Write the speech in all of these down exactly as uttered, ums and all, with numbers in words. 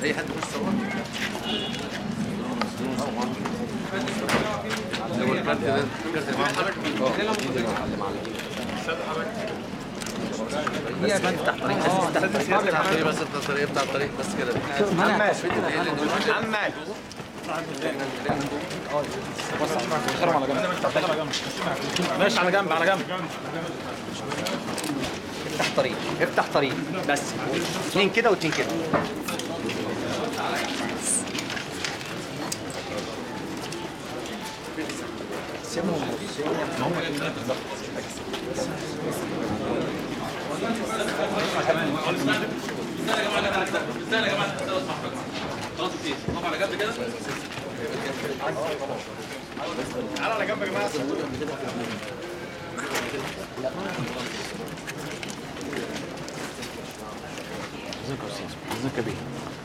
اي حد يخش صور هو الكارت ده الكارت اللي معاه دي يا فندم تحت طريق تحت طريق بس تحت طريق بتاع الطريق بس كده عمال بص احنا هنخرم على جنب ماشي على جنب على جنب افتح طريق افتح طريق بس اتنين كده واتنين كده على جنب كده تعالى على جنب يا جماعه ازيك يا استاذ ازيك يا بيه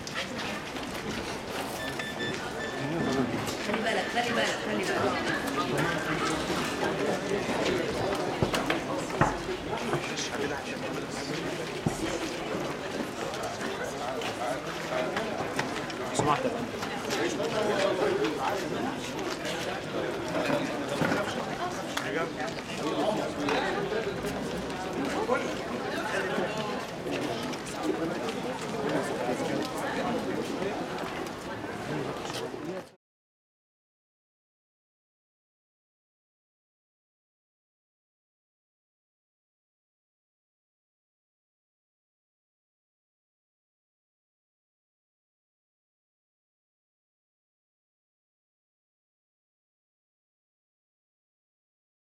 خلي بالك خلي بالك خلي بالك سمعت يا